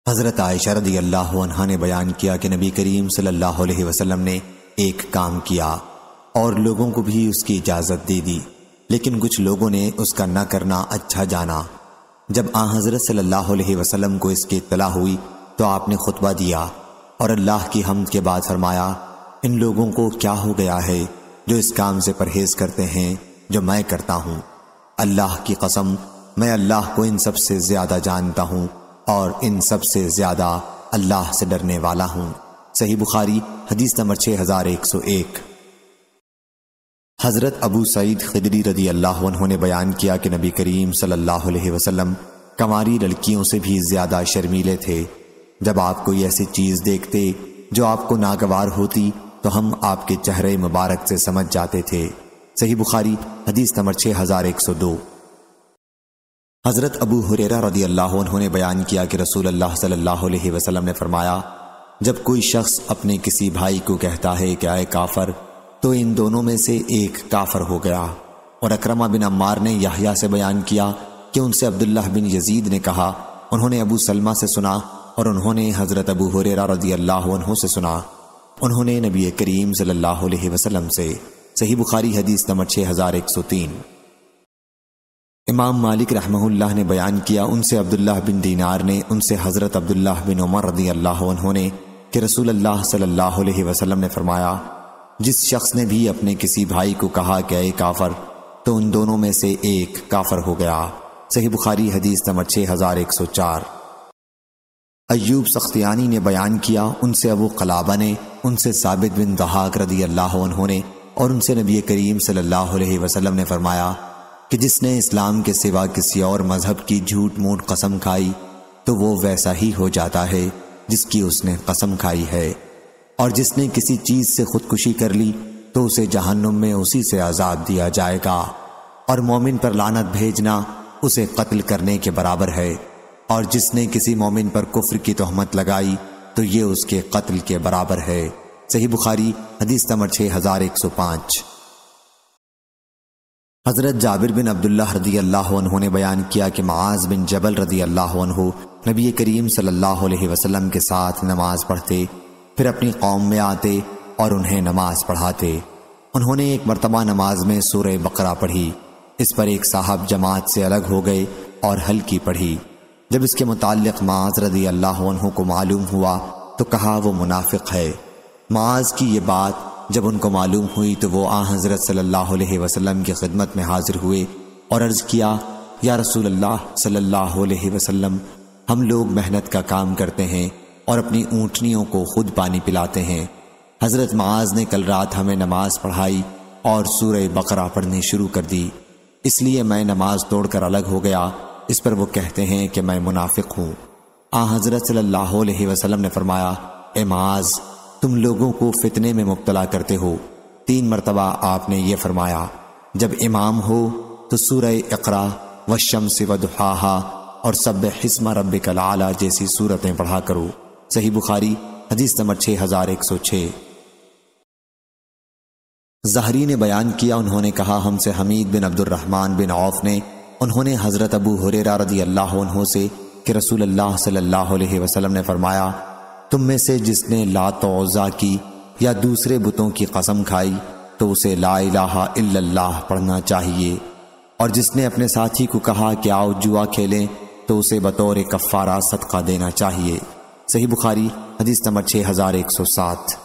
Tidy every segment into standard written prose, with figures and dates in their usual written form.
حضرت عائشہ رضی اللہ عنہا نے بیان کیا کہ نبی کریم صلی اللہ علیہ وسلم نے ایک کام کیا اور لوگوں کو بھی اس کی اجازت دے دی، لیکن کچھ لوگوں نے اس کا نہ کرنا اچھا جانا۔ جب آن حضرت صلی اللہ علیہ وسلم کو اس کی اطلاع ہوئی تو آپ نے خطبہ دیا اور اللہ کی حمد کے بعد فرمایا، ان لوگوں کو کیا ہو گیا ہے جو اس کام سے پرہیز کرتے ہیں جو میں کرتا ہوں؟ اللہ کی قسم، میں اللہ کو ان سب سے زیادہ جانتا ہوں اور ان سب سے زیادہ اللہ سے ڈرنے والا ہوں۔ صحیح بخاری حدیث نمبر 6101۔ حضرت ابو سعید خدری رضی اللہ عنہ نے بیان کیا کہ نبی کریم صلی اللہ علیہ وسلم کنواری لڑکیوں سے بھی زیادہ شرمیلے تھے۔ جب آپ کوئی ایسی چیز دیکھتے جو آپ کو ناگوار ہوتی تو ہم آپ کے چہرے مبارک سے سمجھ جاتے تھے۔ صحیح بخاری حدیث نمبر 6102۔ حضرت ابو ہریرہ رضی اللہ عنہ نے بیان کیا کہ رسول اللہ صلی اللہ علیہ وسلم نے فرمایا، جب کوئی شخص اپنے کسی بھائی کو کہتا ہے کہ اے کافر، تو ان دونوں میں سے ایک کافر ہو گیا۔ اور اکرمہ بن عمار نے یحییٰ سے بیان کیا کہ ان سے عبداللہ بن یزید نے کہا، انہوں نے ابو سلمہ سے سنا اور انہوں نے حضرت ابو ہریرہ رضی اللہ عنہ سے سنا، انہوں نے نبی کریم صلی اللہ علیہ وسلم سے۔ صحیح بخاری حدیث نمبر 6103۔ امام مالک رحمہ اللہ نے بیان کیا ان سے عبداللہ بن دینار نے ان سے حضرت عبداللہ بن عمر رضی اللہ عنہ نے کہ رسول اللہ صلی اللہ علیہ وسلم نے فرمایا، جس شخص نے بھی اپنے کسی بھائی کو کہا کہ اے کافر، تو ان دونوں میں سے ایک کافر ہو گیا۔ صحیح بخاری حدیث نمبر 6104۔ ایوب سختیانی نے بیان کیا ان سے ابو قلابہ نے ان سے ثابت بن ضحاک رضی اللہ عنہ نے اور ان سے نبی کریم صلی اللہ علیہ وسلم نے فرمایا کہ جس نے اسلام کے سوا کسی اور مذہب کی جھوٹ موٹ قسم کھائی تو وہ ویسا ہی ہو جاتا ہے جس کی اس نے قسم کھائی ہے، اور جس نے کسی چیز سے خودکشی کر لی تو اسے جہنم میں اسی سے عذاب دیا جائے گا، اور مومن پر لعنت بھیجنا اسے قتل کرنے کے برابر ہے، اور جس نے کسی مومن پر کفر کی تہمت لگائی تو یہ اس کے قتل کے برابر ہے۔ صحیح بخاری حدیث نمبر 6105۔ حضرت جابر بن عبداللہ رضی اللہ عنہ نے بیان کیا کہ معاذ بن جبل رضی اللہ عنہ نبی کریم صلی اللہ علیہ وسلم کے ساتھ نماز پڑھتے، پھر اپنی قوم میں آتے اور انہیں نماز پڑھاتے۔ انہوں نے ایک مرتبہ نماز میں سورہ بقرہ پڑھی، اس پر ایک صاحب جماعت سے الگ ہو گئے اور ہلکی پڑھی۔ جب اس کے متعلق معاذ رضی اللہ عنہ کو معلوم ہوا تو کہا وہ منافق ہے۔ معاذ کی یہ بات جب ان کو معلوم ہوئی تو وہ آن حضرت صلی اللہ علیہ وسلم کی خدمت میں حاضر ہوئے اور عرض کیا، یا رسول اللہ صلی اللہ علیہ وسلم، ہم لوگ محنت کا کام کرتے ہیں اور اپنی اونٹنیوں کو خود پانی پلاتے ہیں۔ حضرت معاذ نے کل رات ہمیں نماز پڑھائی اور سورہ بقرہ پڑھنی شروع کر دی، اس لیے میں نماز توڑ کر الگ ہو گیا۔ اس پر وہ کہتے ہیں کہ میں منافق ہوں۔ آن حضرت صلی اللہ علیہ وسلم نے فرمایا، اے معاذ، تم لوگوں کو فتنے میں مبتلا کرتے ہو۔ 3 مرتبہ آپ نے یہ فرمایا، جب امام ہو تو سورہ اقرا والشمس وضحاہا اور سبح اسم ربک الاعلی جیسی سورتیں پڑھا کرو۔ صحیح بخاری حدیث نمبر 6106۔ زہری نے بیان کیا انہوں نے کہا ہم سے حمید بن عبد الرحمن بن عوف نے انہوں نے حضرت ابو ہریرہ رضی اللہ عنہ سے کہ رسول اللہ صلی اللہ علیہ وسلم نے فرمایا، تم میں سے جس نے لات و عزا کی یا دوسرے بتوں کی قسم کھائی تو اسے لا الہ الا اللہ پڑھنا چاہیے، اور جس نے اپنے ساتھی کو کہا کہ آؤ جوا کھیلیں تو اسے بطور کفارہ صدقہ دینا چاہیے۔ صحیح بخاری حدیث نمبر 6107۔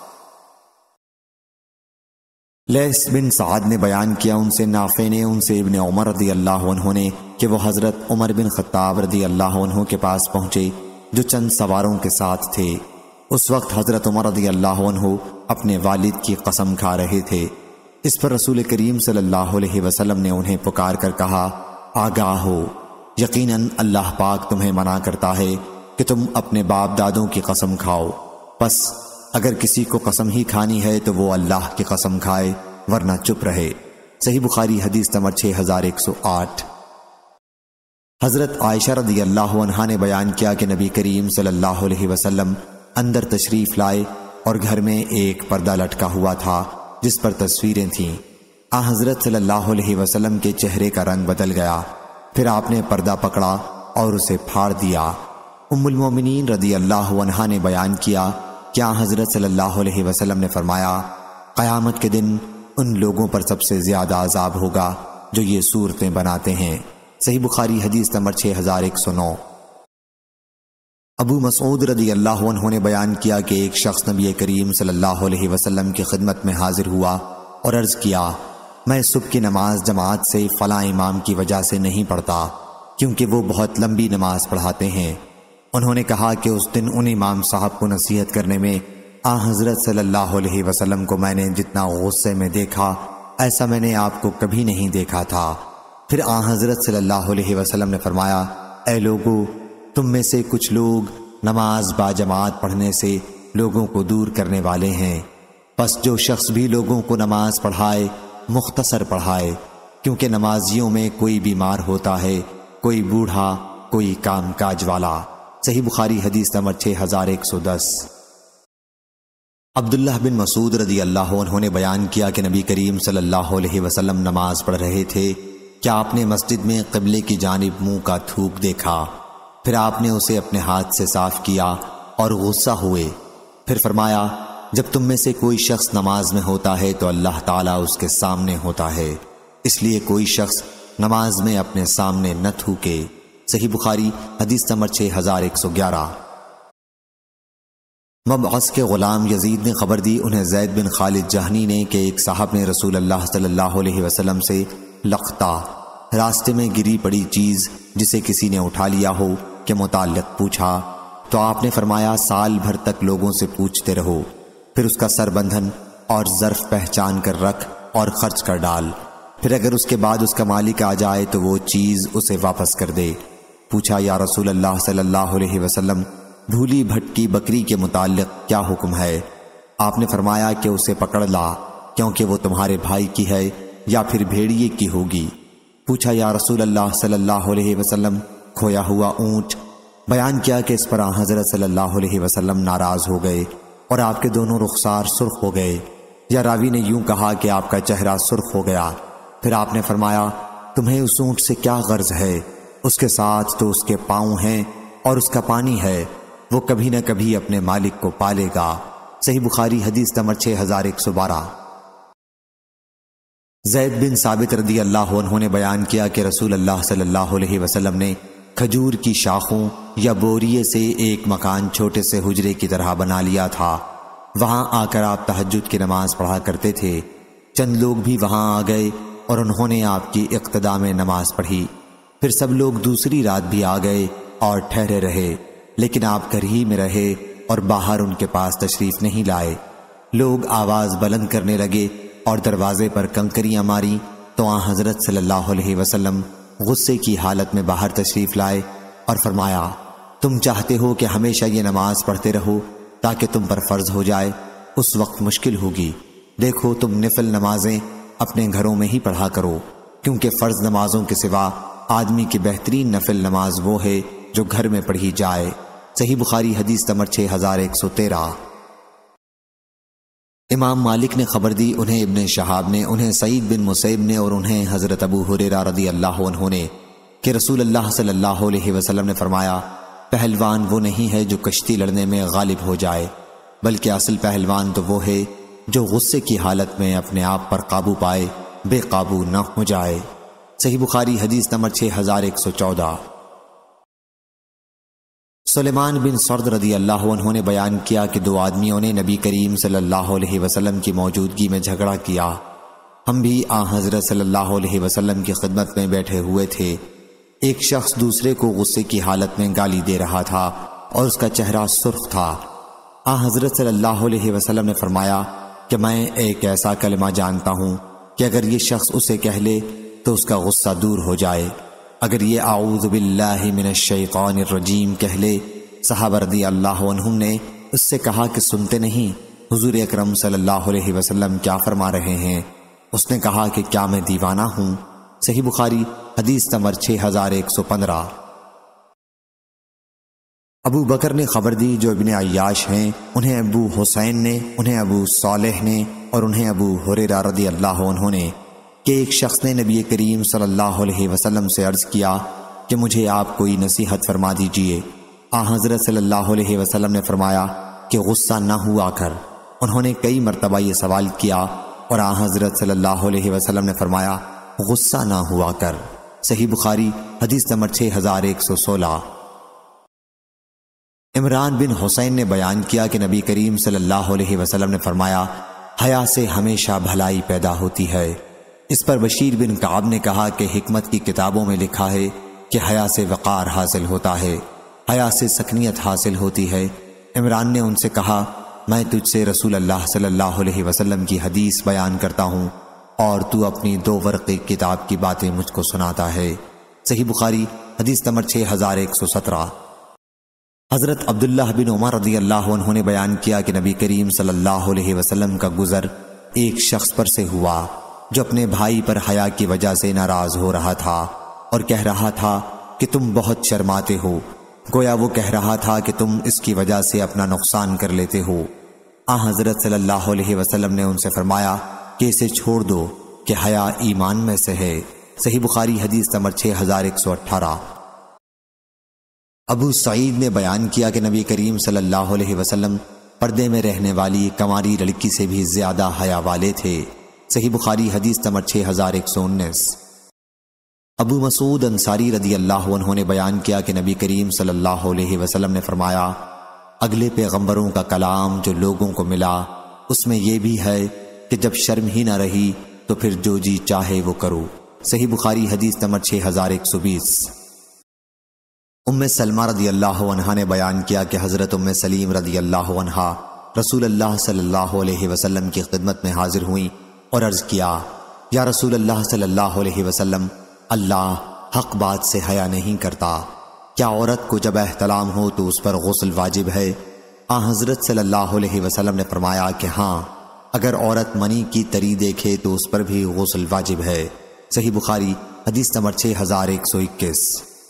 لیث بن سعد نے بیان کیا ان سے نافع نے ان سے ابن عمر رضی اللہ عنہ نے کہ وہ حضرت عمر بن خطاب رضی اللہ عنہ کے پاس پہنچے جو چند سواروں کے ساتھ تھے۔ اس وقت حضرت عمر رضی اللہ عنہ اپنے والد کی قسم کھا رہے تھے۔ اس پر رسول کریم صلی اللہ علیہ وسلم نے انہیں پکار کر کہا، آگاہ ہو، یقیناً اللہ پاک تمہیں منع کرتا ہے کہ تم اپنے باپ دادوں کی قسم کھاؤ، پس اگر کسی کو قسم ہی کھانی ہے تو وہ اللہ کی قسم کھائے ورنہ چپ رہے۔ صحیح بخاری حدیث نمبر 6108۔ حضرت عائشہ رضی اللہ عنہا نے بیان کیا کہ نبی کریم صلی اللہ علیہ وسلم اندر تشریف لائے اور گھر میں ایک پردہ لٹکا ہوا تھا جس پر تصویریں تھیں۔ حضرت صلی اللہ علیہ وسلم کے چہرے کا رنگ بدل گیا، پھر آپ نے پردہ پکڑا اور اسے پھاڑ دیا ام المومنین رضی اللہ عنہا نے بیان کیا کہ حضرت صلی اللہ علیہ وسلم نے فرمایا، قیامت کے دن ان لوگوں پر سب سے زیادہ عذاب ہوگا جو یہ صورتیں بناتے ہیں۔ صحیح بخاری حدیث نمبر 6109۔ ابو مسعود رضی اللہ عنہ نے بیان کیا کہ ایک شخص نبی کریم صلی اللہ علیہ وسلم کی خدمت میں حاضر ہوا اور عرض کیا، میں صبح کی نماز جماعت سے فلاں امام کی وجہ سے نہیں پڑھتا کیونکہ وہ بہت لمبی نماز پڑھاتے ہیں۔ انہوں نے کہا کہ اس دن ان امام صاحب کو نصیحت کرنے میں حضرت صلی اللہ علیہ وسلم کو میں نے جتنا غصے میں دیکھا ایسا میں نے آپ کو کبھی نہیں دیکھا تھا۔ پھر حضرت صلی اللہ علیہ وسلم نے فرمایا، اے لوگو، تم میں سے کچھ لوگ نماز با جماعت پڑھنے سے لوگوں کو دور کرنے والے ہیں، پس جو شخص بھی لوگوں کو نماز پڑھائے مختصر پڑھائے، کیونکہ نمازیوں میں کوئی بیمار ہوتا ہے، کوئی بوڑھا، کوئی کام کاج والا۔ صحیح بخاری حدیث نمبر 6110۔ عبداللہ بن مسعود رضی اللہ عنہ نے بیان کیا کہ نبی کریم صلی اللہ علیہ وسلم نماز پڑھ رہے تھے کہ آپ نے مسجد میں قبلے کی جانب منہ کا تھوک دیکھا، پھر آپ نے اسے اپنے ہاتھ سے صاف کیا اور غصہ ہوئے، پھر فرمایا، جب تم میں سے کوئی شخص نماز میں ہوتا ہے تو اللہ تعالیٰ اس کے سامنے ہوتا ہے، اس لیے کوئی شخص نماز میں اپنے سامنے نہ تھوکے۔ صحیح بخاری حدیث نمبر 6111۔ مبعث کے غلام یزید نے خبر دی، انہیں زید بن خالد جہنی نے کہ ایک صاحب نے رسول اللہ صلی اللہ علیہ وسلم سے لقطہ، راستے میں گری پڑی چیز جسے کسی نے اٹھا لیا ہو، کے متعلق پوچھا تو آپ نے فرمایا، سال بھر تک لوگوں سے پوچھتے رہو، پھر اس کا سر بندھن اور ظرف پہچان کر رکھ اور خرچ کر ڈال، پھر اگر اس کے بعد اس کا مالک آ جائے تو وہ چیز اسے واپس کر دے۔ پوچھا، یا رسول اللہ صلی اللہ علیہ وسلم، بھولی بھٹکی بکری کے متعلق کیا حکم ہے؟ آپ نے فرمایا کہ اسے پکڑ لا، کیونکہ وہ تمہارے بھائی کی ہے یا پھر بھیڑیے کی ہوگی۔ پوچھا، یا رسول اللہ صلی اللہ علیہ وسلم، کھویا ہوا اونٹ؟ بیان کیا کہ اس پر حضرت صلی اللہ علیہ وسلم ناراض ہو گئے اور آپ کے دونوں رخسار سرخ ہو گئے، یا راوی نے یوں کہا کہ آپ کا چہرہ سرخ ہو گیا۔ پھر آپ نے فرمایا، تمہیں اس اونٹ سے کیا غرض ہے؟ اس کے ساتھ تو اس کے پاؤں ہیں اور اس کا پانی ہے، وہ کبھی نہ کبھی اپنے مالک کو پالے گا۔ صحیح بخاری حدیث نمبر 6112۔ زید بن ثابت رضی اللہ عنہ نے بیان کیا کہ رسول اللہ صلی اللہ علیہ وسلم نے کھجور کی شاخوں یا بوریے سے ایک مکان چھوٹے سے حجرے کی طرح بنا لیا تھا، وہاں آ کر آپ تہجد کی نماز پڑھا کرتے تھے۔ چند لوگ بھی وہاں آ گئے اور انہوں نے آپ کی اقتداء میں نماز پڑھی، پھر سب لوگ دوسری رات بھی آ گئے اور ٹھہرے رہے، لیکن آپ گھر ہی میں رہے اور باہر ان کے پاس تشریف نہیں لائے۔ لوگ آواز بلند کرنے لگے اور دروازے پر کنکریاں ماری تو حضرت صلی اللہ علیہ وسلم غصے کی حالت میں باہر تشریف لائے اور فرمایا، تم چاہتے ہو کہ ہمیشہ یہ نماز پڑھتے رہو تاکہ تم پر فرض ہو جائے، اس وقت مشکل ہوگی۔ دیکھو، تم نفل نمازیں اپنے گھروں میں ہی پڑھا کرو، کیونکہ فرض نمازوں کے سوا آدمی کی بہترین نفل نماز وہ ہے جو گھر میں پڑھی جائے۔ صحیح بخاری حدیث نمبر 6113۔ امام مالک نے خبر دی، انہیں ابن شہاب نے، انہیں سعید بن مسیب نے اور انہیں حضرت ابو ہریرہ رضی اللہ عنہ نے کہ رسول اللہ صلی اللہ علیہ وسلم نے فرمایا، پہلوان وہ نہیں ہے جو کشتی لڑنے میں غالب ہو جائے، بلکہ اصل پہلوان تو وہ ہے جو غصے کی حالت میں اپنے آپ پر قابو پائے، بے قابو نہ ہو جائے۔ صحیح بخاری حدیث نمبر 6114۔ سلیمان بن سرد رضی اللہ عنہ نے بیان کیا کہ دو آدمیوں نے نبی کریم صلی اللہ علیہ وسلم کی موجودگی میں جھگڑا کیا، ہم بھی حضرت صلی اللہ علیہ وسلم کی خدمت میں بیٹھے ہوئے تھے۔ ایک شخص دوسرے کو غصے کی حالت میں گالی دے رہا تھا اور اس کا چہرہ سرخ تھا۔ حضرت صلی اللہ علیہ وسلم نے فرمایا کہ میں ایک ایسا کلمہ جانتا ہوں کہ اگر یہ شخص اسے کہہ لے تو اس کا غصہ دور ہو جائے، اگر یہ اعوذ باللہ من الشیطان الرجیم کہہ لے۔ صحابہ رضی اللہ عنہم نے اس سے کہا کہ سنتے نہیں، حضور اکرم صلی اللہ علیہ وسلم کیا فرما رہے ہیں؟ اس نے کہا کہ کیا میں دیوانہ ہوں؟ صحیح بخاری حدیث نمبر 6115۔ ابو بکر نے خبر دی جو ابن عیاش ہیں، انہیں ابو حسین نے، انہیں ابو صالح نے اور انہیں ابو ہریرہ رضی اللہ عنہ نے کہ ایک شخص نے نبی کریم صلی اللہ علیہ وسلم سے عرض کیا کہ مجھے آپ کوئی نصیحت فرما دیجئے۔ حضرت صلی اللہ علیہ وسلم نے فرمایا کہ غصہ نہ ہوا کر۔ انہوں نے کئی مرتبہ یہ سوال کیا اور حضرت صلی اللہ علیہ وسلم نے فرمایا غصہ نہ ہوا کر۔ صحیح بخاری حدیث نمبر 6116۔ عمران بن حسین نے بیان کیا کہ نبی کریم صلی اللہ علیہ وسلم نے فرمایا حیا سے ہمیشہ بھلائی پیدا ہوتی ہے۔ اس پر بشیر بن کعب نے کہا کہ حکمت کی کتابوں میں لکھا ہے کہ حیا سے وقار حاصل ہوتا ہے، حیا سے سکنیت حاصل ہوتی ہے۔ عمران نے ان سے کہا میں تجھ سے رسول اللہ صلی اللہ علیہ وسلم کی حدیث بیان کرتا ہوں اور تو اپنی 2 ورقے کتاب کی باتیں مجھ کو سناتا ہے۔ صحیح بخاری حدیث نمبر 6117۔ حضرت عبداللہ بن عمر رضی اللہ عنہ نے بیان کیا کہ نبی کریم صلی اللہ علیہ وسلم کا گزر ایک شخص پر سے ہوا جو اپنے بھائی پر حیا کی وجہ سے ناراض ہو رہا تھا اور کہہ رہا تھا کہ تم بہت شرماتے ہو، گویا وہ کہہ رہا تھا کہ تم اس کی وجہ سے اپنا نقصان کر لیتے ہو۔ حضرت صلی اللہ علیہ وسلم نے ان سے فرمایا کہ اسے چھوڑ دو کہ حیا ایمان میں سے ہے۔ صحیح بخاری حدیث نمبر 6118۔ ابو سعید نے بیان کیا کہ نبی کریم صلی اللہ علیہ وسلم پردے میں رہنے والی کنواری لڑکی سے بھی زیادہ حیا والے تھے۔ صحیح بخاری حدیث نمبر 6119۔ ابو مسعود انصاری رضی اللہ عنہ نے بیان کیا کہ نبی کریم صلی اللہ علیہ وسلم نے فرمایا اگلے پیغمبروں کا کلام جو لوگوں کو ملا اس میں یہ بھی ہے کہ جب شرم ہی نہ رہی تو پھر جو جی چاہے وہ کرو۔ صحیح بخاری حدیث نمبر 6120۔ ام سلمہ رضی اللہ عنہا نے بیان کیا کہ حضرت ام سلیم رضی اللہ عنہا رسول اللہ صلی اللہ علیہ وسلم کی خدمت میں حاضر ہوئیں اور عرض کیا یا رسول اللہ صلی اللہ علیہ وسلم اللہ حق بات سے حیا نہیں کرتا، کیا عورت کو جب احتلام ہو تو اس پر غسل واجب ہے؟ حضرت صلی اللہ علیہ وسلم نے فرمایا کہ ہاں، اگر عورت منی کی تری دیکھے تو اس پر بھی غسل واجب ہے۔ صحیح بخاری حدیث نمبر 6121۔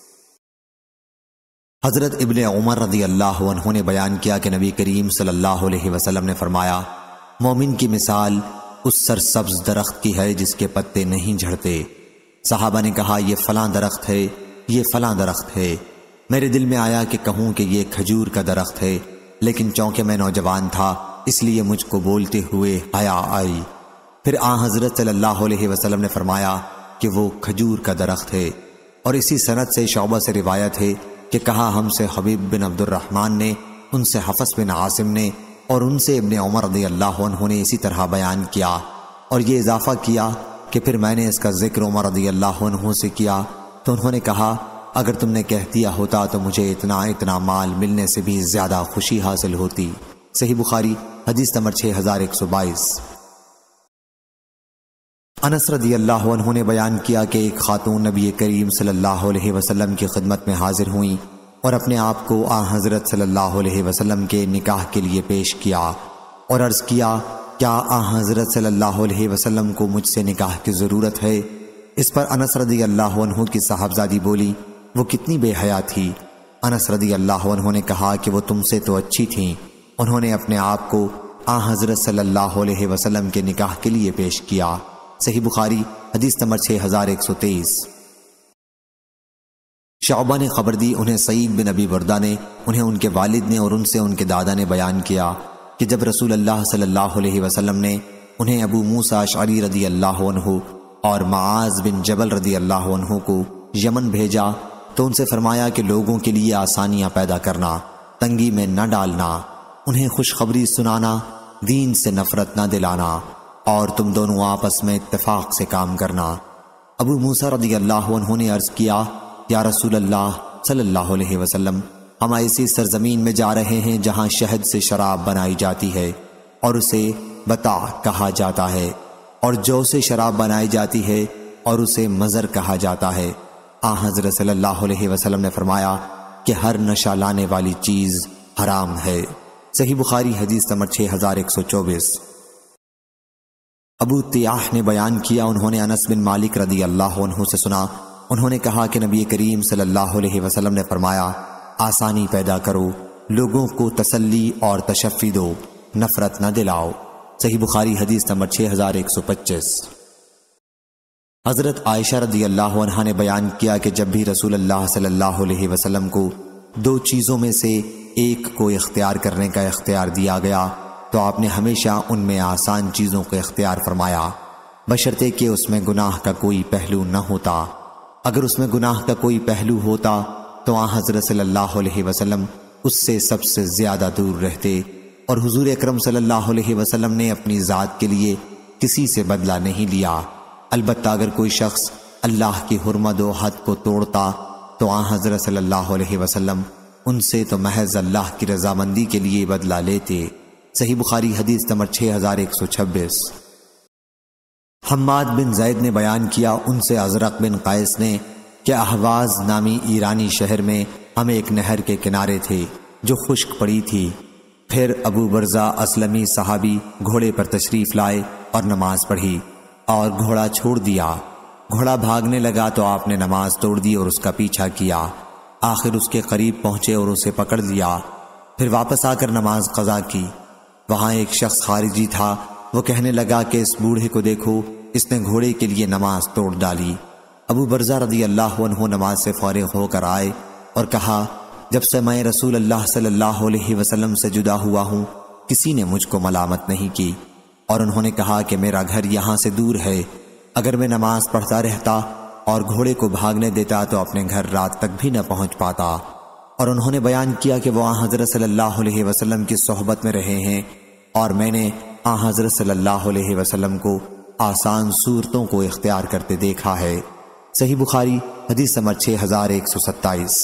حضرت ابن عمر رضی اللہ عنہ نے بیان کیا کہ نبی کریم صلی اللہ علیہ وسلم نے فرمایا مومن کی مثال اس سرسبز درخت کی ہے جس کے پتے نہیں جھڑتے۔ صحابہ نے کہا یہ فلاں درخت ہے، یہ فلاں درخت ہے۔ میرے دل میں آیا کہ کہوں کہ یہ کھجور کا درخت ہے، لیکن چونکہ میں نوجوان تھا اس لیے مجھ کو بولتے ہوئے حیا آئی۔ پھر حضرت صلی اللہ علیہ وسلم نے فرمایا کہ وہ کھجور کا درخت ہے۔ اور اسی سند سے شعبہ سے روایت ہے کہ کہا ہم سے حبیب بن عبد الرحمن نے، ان سے حفص بن عاصم نے اور ان سے ابن عمر رضی اللہ عنہ نے اسی طرح بیان کیا، اور یہ اضافہ کیا کہ پھر میں نے اس کا ذکر عمر رضی اللہ عنہ سے کیا تو انہوں نے کہا اگر تم نے کہہ دیا ہوتا تو مجھے اتنا مال ملنے سے بھی زیادہ خوشی حاصل ہوتی۔ صحیح بخاری حدیث نمبر 6122۔ انس رضی اللہ عنہ نے بیان کیا کہ ایک خاتون نبی کریم صلی اللہ علیہ وسلم کی خدمت میں حاضر ہوئیں اور اپنے آپ کو حضرت صلی اللہ علیہ وسلم کے نکاح کے لیے پیش کیا اور عرض کیا کیا حضرت صلی اللہ علیہ وسلم کو مجھ سے نکاح کی ضرورت ہے؟ اس پر انس رضی اللہ عنہ کی صاحبزادی بولی وہ کتنی بے حیا تھی۔ انس رضی اللہ عنہ نے کہا کہ وہ تم سے تو اچھی تھیں۔ انہوں نے اپنے آپ کو حضرت صلی اللہ علیہ وسلم کے نکاح کے لیے پیش کیا۔ صحیح بخاری حدیث نمبر 6123۔ شعبہ نے خبر دی انہیں سعید بن ابی بردہ نے، انہیں ان کے والد نے اور ان سے ان کے دادا نے بیان کیا کہ جب رسول اللہ صلی اللہ علیہ وسلم نے انہیں ابو موسیٰ اشعری رضی اللہ عنہ اور معاذ بن جبل رضی اللہ عنہ کو یمن بھیجا تو ان سے فرمایا کہ لوگوں کے لیے آسانیاں پیدا کرنا، تنگی میں نہ ڈالنا، انہیں خوشخبری سنانا، دین سے نفرت نہ دلانا، اور تم دونوں آپس میں اتفاق سے کام کرنا۔ ابو موسیٰ رضی اللہ عنہ نے عرض کیا یا رسول اللہ صلی اللہ علیہ وسلم ہم ایسی سرزمین میں جا رہے ہیں جہاں شہد سے شراب بنائی جاتی ہے اور اسے بتا کہا جاتا ہے، اور جو سے شراب بنائی جاتی ہے اور اسے مزر کہا جاتا ہے۔ حضرت صلی اللہ علیہ وسلم نے فرمایا کہ ہر نشہ لانے والی چیز حرام ہے۔ صحیح بخاری حدیث نمبر 6124۔ ابو تیاح نے بیان کیا انہوں نے انس بن مالک رضی اللہ عنہ سے سنا، انہوں نے کہا کہ نبی کریم صلی اللہ علیہ وسلم نے فرمایا آسانی پیدا کرو، لوگوں کو تسلی اور تشفی دو، نفرت نہ دلاؤ۔ صحیح بخاری حدیث نمبر 6125۔ حضرت عائشہ رضی اللہ عنہا نے بیان کیا کہ جب بھی رسول اللہ صلی اللہ علیہ وسلم کو دو چیزوں میں سے ایک کو اختیار کرنے کا اختیار دیا گیا تو آپ نے ہمیشہ ان میں آسان چیزوں کو اختیار فرمایا، بشرطے کہ اس میں گناہ کا کوئی پہلو نہ ہوتا۔ اگر اس میں گناہ کا کوئی پہلو ہوتا تو آن حضرت صلی اللہ علیہ وسلم اس سے سب سے زیادہ دور رہتے، اور حضور اکرم صلی اللہ علیہ وسلم نے اپنی ذات کے لیے کسی سے بدلہ نہیں لیا۔ البتہ اگر کوئی شخص اللہ کی حرمت و حد کو توڑتا تو آن حضرت صلی اللہ علیہ وسلم ان سے تو محض اللہ کی رضامندی کے لیے بدلہ لیتے۔ صحیح بخاری حدیث نمبر 6126۔ حماد بن زید نے بیان کیا ان سے ازرق بن قیس نے کہ احواز نامی ایرانی شہر میں ہم ایک نہر کے کنارے تھے جو خشک پڑی تھی۔ پھر ابو برزہ اسلمی صحابی گھوڑے پر تشریف لائے اور نماز پڑھی اور گھوڑا چھوڑ دیا۔ گھوڑا بھاگنے لگا تو آپ نے نماز توڑ دی اور اس کا پیچھا کیا، آخر اس کے قریب پہنچے اور اسے پکڑ لیا، پھر واپس آ کر نماز قضا کی۔ وہاں ایک شخص خارجی تھا، وہ کہنے لگا کہ اس بوڑھے کو دیکھو، اس نے گھوڑے کے لیے نماز توڑ ڈالی۔ ابو برزہ رضی اللہ عنہ نماز سے فارغ ہو کر آئے اور کہا، جب سے میں رسول اللہ صلی اللہ علیہ وسلم سے جدا ہوا ہوں کسی نے مجھ کو ملامت نہیں کی، اور انہوں نے کہا کہ میرا گھر یہاں سے دور ہے، اگر میں نماز پڑھتا رہتا اور گھوڑے کو بھاگنے دیتا تو اپنے گھر رات تک بھی نہ پہنچ پاتا۔ اور انہوں نے بیان کیا کہ وہ آن حضرت صلی اللہ علیہ وسلم کی صحبت میں رہے ہیں اور میں نے آن حضرت صلی اللہ علیہ وسلم کو آسان صورتوں کو اختیار کرتے دیکھا ہے۔ صحیح بخاری حدیث نمبر 6127۔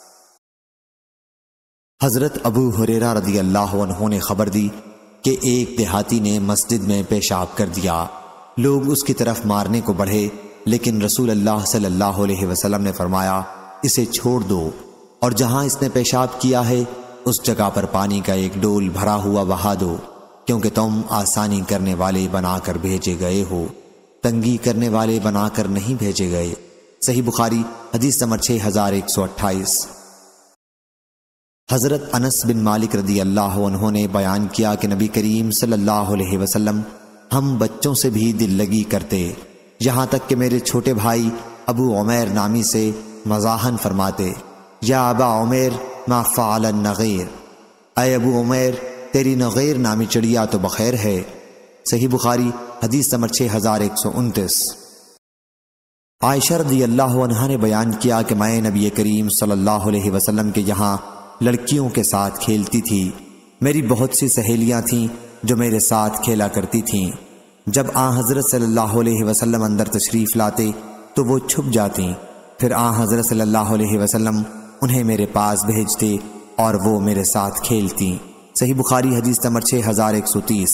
حضرت ابو ہریرہ رضی اللہ عنہ نے خبر دی کہ ایک دیہاتی نے مسجد میں پیشاب کر دیا، لوگ اس کی طرف مارنے کو بڑھے، لیکن رسول اللہ صلی اللہ علیہ وسلم نے فرمایا اسے چھوڑ دو، اور جہاں اس نے پیشاب کیا ہے اس جگہ پر پانی کا ایک ڈول بھرا ہوا بہا دو، کیونکہ تم آسانی کرنے والے بنا کر بھیجے گئے ہو، تنگی کرنے والے بنا کر نہیں بھیجے گئے۔ صحیح بخاری حدیث نمبر 6128۔ حضرت انس بن مالک رضی اللہ عنہ نے بیان کیا کہ نبی کریم صلی اللہ علیہ وسلم ہم بچوں سے بھی دل لگی کرتے، یہاں تک کہ میرے چھوٹے بھائی ابو عمیر نامی سے مزاحن فرماتے، یا ابا عمیر ما فعل النغیر، اے ابو عمیر تیری نغیر نامی چڑیا تو بخیر ہے۔ صحیح بخاری حدیث نمبر 6129۔ عائشہ رضی اللہ عنہا نے بیان کیا کہ میں نبی کریم صلی اللہ علیہ وسلم کے یہاں لڑکیوں کے ساتھ کھیلتی تھی، میری بہت سی سہیلیاں تھیں جو میرے ساتھ کھیلا کرتی تھیں، جب آن حضرت صلی اللہ علیہ وسلم اندر تشریف لاتے تو وہ چھپ جاتی، پھر آن حضرت صلی اللہ علیہ وسلم انہیں میرے پاس بھیجتے اور وہ میرے ساتھ کھیلتی۔ صحیح بخاری حدیث نمبر 6130۔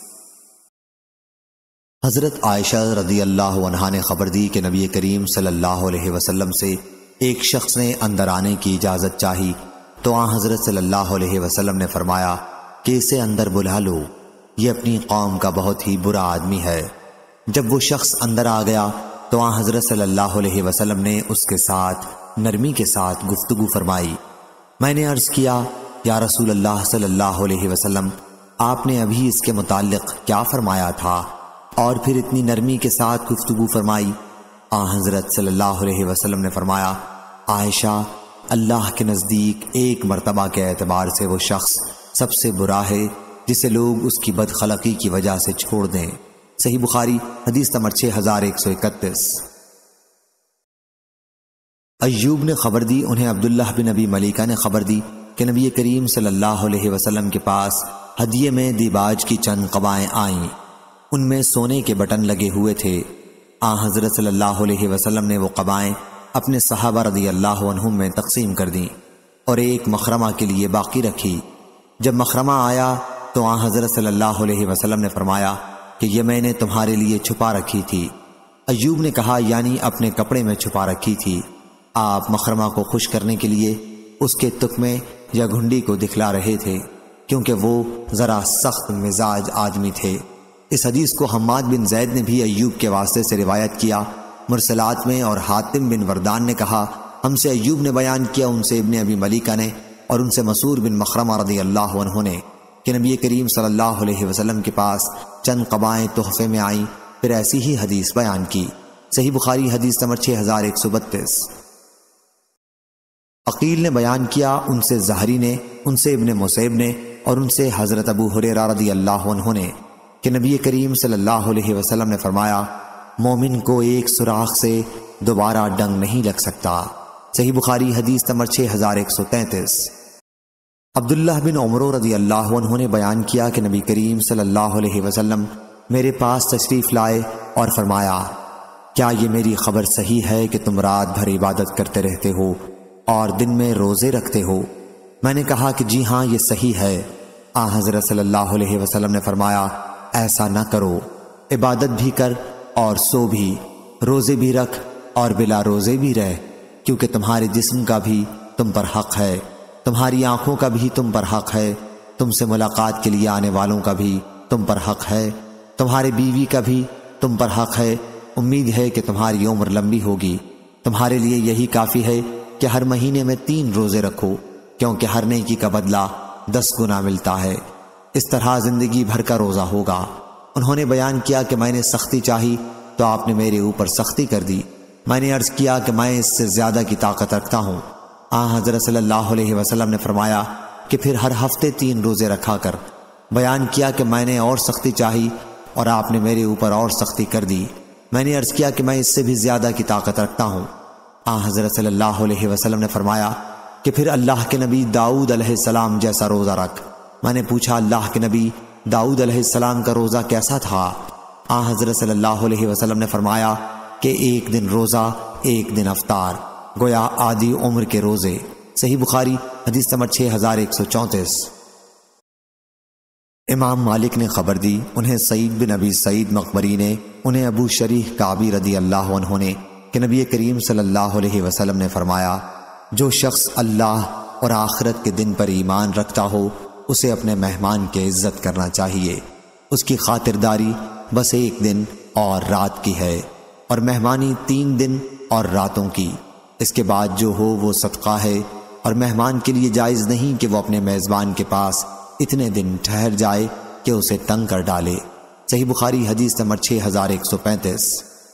حضرت عائشہ رضی اللہ عنہا نے خبر دی کہ نبی کریم صلی اللہ علیہ وسلم سے ایک شخص نے اندر آنے کی اجازت چاہی تو آن حضرت صلی اللہ علیہ وسلم نے فرمایا کہ اسے اندر بلا لو، یہ اپنی قوم کا بہت ہی برا آدمی ہے۔ جب وہ شخص اندر آ گیا تو آن حضرت صلی اللہ علیہ وسلم نے اس کے ساتھ نرمی کے ساتھ گفتگو فرمائی۔ میں نے عرض کیا، یا رسول اللہ صلی اللہ علیہ وسلم، آپ نے ابھی اس کے متعلق کیا فرمایا تھا اور پھر اتنی نرمی کے ساتھ گفتگو فرمائی؟ آن حضرت صلی اللہ علیہ وسلم نے فرمایا، عائشہ، اللہ کے نزدیک ایک مرتبہ کے اعتبار سے وہ شخص سب سے برا ہے جسے لوگ اس کی بدخلقی کی وجہ سے چھوڑ دیں۔ صحیح بخاری حدیث نمبر 6131۔ ایوب نے خبر دی، انہیں عبداللہ بن ابی ملیکہ نے خبر دی کہ نبی کریم صلی اللہ علیہ وسلم کے پاس ہدیے میں دیباج کی چند قبائیں آئیں، ان میں سونے کے بٹن لگے ہوئے تھے۔ آن حضرت صلی اللہ علیہ وسلم نے وہ قبائیں اپنے صحابہ رضی اللہ عنہم میں تقسیم کر دیں اور ایک مخرمہ کے لیے باقی رکھی۔ جب مخرمہ آیا تو آن حضرت صلی اللہ علیہ وسلم نے فرمایا کہ یہ میں نے تمہارے لیے چھپا رکھی تھی۔ ایوب نے کہا، یعنی اپنے کپڑے میں چھپا رکھی تھی۔ آپ مخرمہ کو خوش کرنے کے لیے اس کے تکمے یا گھنڈی کو دکھلا رہے تھے، کیونکہ وہ ذرا سخت مزاج آدمی تھے۔ اس حدیث کو حماد بن زید نے بھی ایوب کے واسطے سے روایت کیا مرسلات میں، اور حاتم بن وردان نے کہا ہم سے ایوب نے بیان کیا، ان سے ابن ابی ملیکہ نے، اور ان سے مسعور بن مخرمہ رضی اللہ عنہ نے کہ نبی کریم صلی اللہ علیہ وسلم کے پاس چند قبائیں تحفے میں آئیں، پھر ایسی ہی حدیث بیان کی۔ صحیح بخاری حدیث نمبر 6132۔ عقیل نے بیان کیا ان سے زہری نے، ان سے ابن مسیب نے، اور ان سے حضرت ابو ہریرہ رضی اللہ عنہ نے کہ نبی کریم صلی اللہ علیہ وسلم نے فرمایا مومن کو ایک سوراخ سے دوبارہ ڈنگ نہیں لگ سکتا۔ صحیح بخاری حدیث نمبر 6133۔ عبداللہ بن عمر رضی اللہ عنہ نے بیان کیا کہ نبی کریم صلی اللہ علیہ وسلم میرے پاس تشریف لائے اور فرمایا کیا یہ میری خبر صحیح ہے کہ تم رات بھر عبادت کرتے رہتے ہو اور دن میں روزے رکھتے ہو؟ میں نے کہا کہ جی ہاں یہ صحیح ہے۔ حضرت صلی اللہ علیہ وسلم نے فرمایا ایسا نہ کرو، عبادت بھی کر اور سو بھی، روزے بھی رکھ اور بلا روزے بھی رہ، کیونکہ تمہارے جسم کا بھی تم پر حق ہے، تمہاری آنکھوں کا بھی تم پر حق ہے، تم سے ملاقات کے لیے آنے والوں کا بھی تم پر حق ہے، تمہارے بیوی کا بھی تم پر حق ہے۔ امید ہے کہ تمہاری عمر لمبی ہوگی۔ تمہارے لیے یہی کافی ہے کہ ہر مہینے میں 3 روزے رکھو، کیونکہ ہر نیکی کا بدلہ 10 گنا ملتا ہے۔ اس طرح زندگی بھر کا روزہ ہوگا۔ انہوں نے بیان کیا کہ میں نے سختی چاہی تو آپ نے میرے اوپر سختی کر دی۔ میں نے عرض کیا کہ میں اس سے زیادہ کی طاقت رکھتا ہوں۔ حضرت صلی اللہ علیہ وسلم نے فرمایا کہ پھر ہر ہفتے 3 روزے رکھا کر۔ بیان کیا کہ میں نے اور سختی چاہی اور آپ نے میرے اوپر اور سختی کر دی۔ میں نے عرض کیا کہ میں اس سے بھی زیادہ کی طاقت رکھتا ہوں۔ حضرت صلی اللہ علیہ وسلم نے فرمایا کہ پھر اللہ کے نبی داؤد علیہ السلام جیسا روزہ رکھ۔ میں نے پوچھا اللہ کے نبی داؤد علیہ السلام کا روزہ کیسا تھا؟ حضرت صلی اللہ علیہ وسلم نے فرمایا کہ 1 دن روزہ 1 دن افطار، گویا آدھی عمر کے روزے۔ صحیح بخاری حدیث نمبر 6134۔ امام مالک نے خبر دی، انہیں سعید بن ابی سعید مقبری نے، انہیں ابو شریح کعبی رضی اللہ عنہ نے کہ نبی کریم صلی اللہ علیہ وسلم نے فرمایا جو شخص اللہ اور آخرت کے دن پر ایمان رکھتا ہو اسے اپنے مہمان کی عزت کرنا چاہیے۔ اس کی خاطرداری بس 1 دن اور رات کی ہے، اور مہمانی 3 دن اور راتوں کی۔ اس کے بعد جو ہو وہ صدقہ ہے، اور مہمان کے لیے جائز نہیں کہ وہ اپنے میزبان کے پاس اتنے دن ٹھہر جائے کہ اسے تنگ کر ڈالے۔ صحیح بخاری حدیث نمبر 6135۔